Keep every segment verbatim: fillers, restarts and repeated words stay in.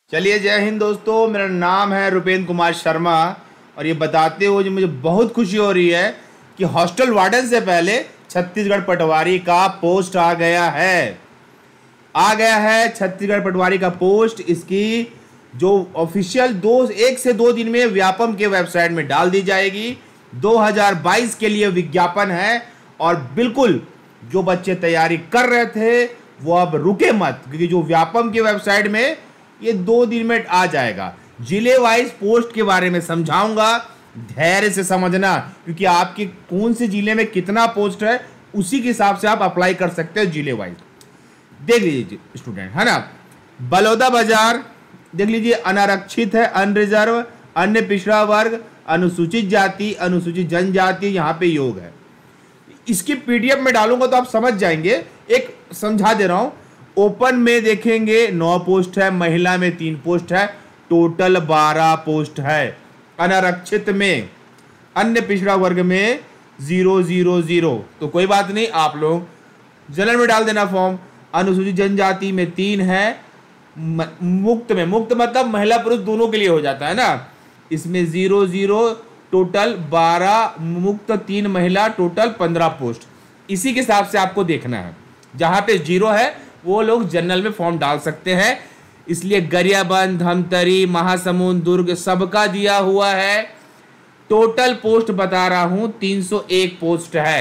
चलिए, जय हिंद दोस्तों। मेरा नाम है रुपेंद्र कुमार शर्मा और ये बताते हुए मुझे बहुत खुशी हो रही है कि हॉस्टल वार्डन से पहले छत्तीसगढ़ पटवारी का पोस्ट आ गया है आ गया है छत्तीसगढ़ पटवारी का पोस्ट। इसकी जो ऑफिशियल दो एक से दो दिन में व्यापम के वेबसाइट में डाल दी जाएगी। दो हज़ार बाईस के लिए विज्ञापन है और बिल्कुल जो बच्चे तैयारी कर रहे थे वो अब रुके मत, क्योंकि जो व्यापम की वेबसाइट में ये दो दिन में आ जाएगा। जिले वाइज पोस्ट के बारे में समझाऊंगा, धैर्य से समझना, क्योंकि आपके कौन से जिले में कितना पोस्ट है उसी के हिसाब से आप अप्लाई कर सकते हो जिले वाइज। देख लीजिए स्टूडेंट, है ना। बलौदा बाजार देख लीजिए, अनारक्षित है, अनरिजर्व, अन्य पिछड़ा वर्ग, अनुसूचित जाति, अनुसूचित जनजाति, यहाँ पे योग है। इसकी पीडीएफ में डालूंगा तो आप समझ जाएंगे। एक समझा दे रहा हूं। ओपन में देखेंगे नौ पोस्ट है, महिला में तीन पोस्ट है, टोटल बारह पोस्ट है। अनारक्षित में, अन्य पिछड़ा वर्ग में जीरो जीरो जीरो, तो कोई बात नहीं, आप लोग जनरल में डाल देना फॉर्म। अनुसूचित जनजाति में तीन है, मुक्त में, मुक्त मतलब महिला पुरुष दोनों के लिए हो जाता है ना, इसमें जीरो जीरो, टोटल बारह, मुक्त तीन, महिला, टोटल पंद्रह पोस्ट। इसी के हिसाब से आपको देखना है। जहां पे जीरो है वो लोग जनरल में फॉर्म डाल सकते हैं। इसलिए गरियाबंद, धमतरी, महासमुंद, दुर्ग सबका दिया हुआ है। टोटल पोस्ट बता रहा हूं तीन सौ एक पोस्ट है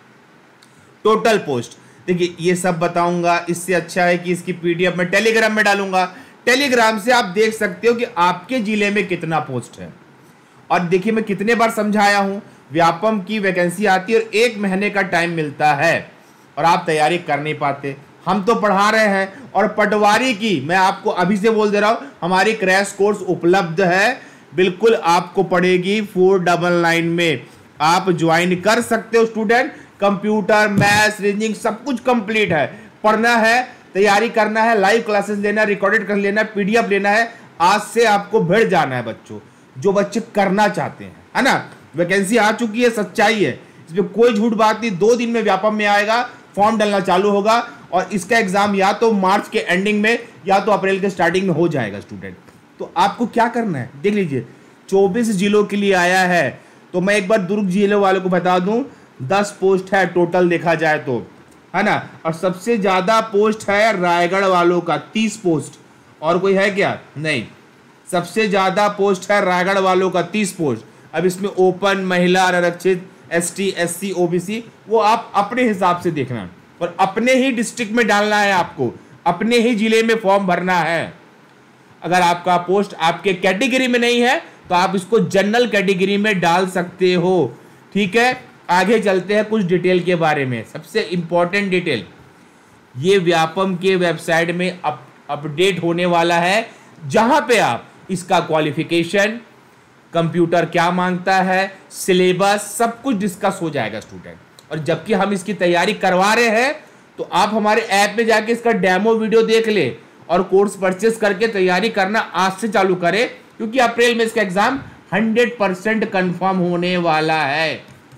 टोटल पोस्ट। देखिए ये सब बताऊंगा, इससे अच्छा है कि इसकी पीडीएफ में टेलीग्राम में डालूंगा। टेलीग्राम से आप देख सकते हो कि आपके जिले में कितना पोस्ट है। और देखिए मैं कितने बार समझाया हूं, व्यापम की वैकेंसी आती है और एक महीने का टाइम मिलता है और आप तैयारी कर नहीं पाते। हम तो पढ़ा रहे हैं और पटवारी की मैं आपको अभी से बोल दे रहा हूं, हमारी क्रैश कोर्स उपलब्ध है, बिल्कुल आपको पड़ेगी फोर डबल नाइन में। आप ज्वाइन कर सकते हो स्टूडेंट। कंप्यूटर, मैथ्स, रीजनिंग सब कुछ कंप्लीट है। पढ़ना है, तैयारी करना है, लाइव क्लासेस लेना, रिकॉर्डेड कर लेना, पीडीएफ लेना है। आज से आपको भिड़ जाना है बच्चों, जो बच्चे करना चाहते हैं, है ना। वैकेंसी आ चुकी है, सच्चाई है, इसमें कोई झूठ बात नहीं। दो दिन में व्यापम में आएगा, फॉर्म डालना चालू होगा और इसका एग्जाम या तो मार्च के एंडिंग में या तो अप्रैल के स्टार्टिंग में हो जाएगा स्टूडेंट। तो आपको क्या करना है देख लीजिए। चौबीस जिलों के लिए आया है, तो मैं एक बार दुर्ग जिले वालों को बता दूं, दस पोस्ट है टोटल देखा जाए तो, है ना। और सबसे ज्यादा पोस्ट है रायगढ़ वालों का, तीस पोस्ट। और कोई है क्या? नहीं, सबसे ज्यादा पोस्ट है रायगढ़ वालों का, तीस पोस्ट। अब इसमें ओपन, महिला, आरक्षित, एसटी, एससी, ओबीसी, वो आप अपने हिसाब से देखना और अपने ही डिस्ट्रिक्ट में डालना है आपको, अपने ही जिले में फॉर्म भरना है। अगर आपका पोस्ट आपके कैटेगरी में नहीं है तो आप इसको जनरल कैटेगरी में डाल सकते हो। ठीक है, आगे चलते हैं कुछ डिटेल के बारे में। सबसे इंपॉर्टेंट डिटेल, ये व्यापम के वेबसाइट में अप, अपडेट होने वाला है, जहां पे आप इसका क्वालिफिकेशन, कंप्यूटर क्या मांगता है, सिलेबस, सब कुछ डिस्कस हो जाएगा स्टूडेंट। और जबकि हम इसकी तैयारी करवा रहे हैं तो आप हमारे ऐप में जाके इसका डेमो वीडियो देख ले और कोर्स परचेस करके तैयारी करना आज से चालू करें, क्योंकि अप्रैल में इसका एग्जाम हंड्रेड परसेंट कंफर्म होने वाला है।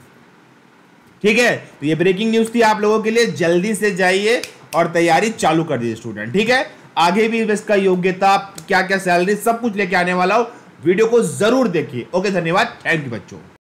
ठीक है, तो ये ब्रेकिंग न्यूज थी आप लोगों के लिए। जल्दी से जाइए और तैयारी चालू कर दीजिए स्टूडेंट। ठीक है, आगे भी इसका योग्यता, क्या क्या सैलरी, सब कुछ लेके आने वाला हूं। वीडियो को जरूर देखिए। ओके, धन्यवाद, थैंक यू बच्चों।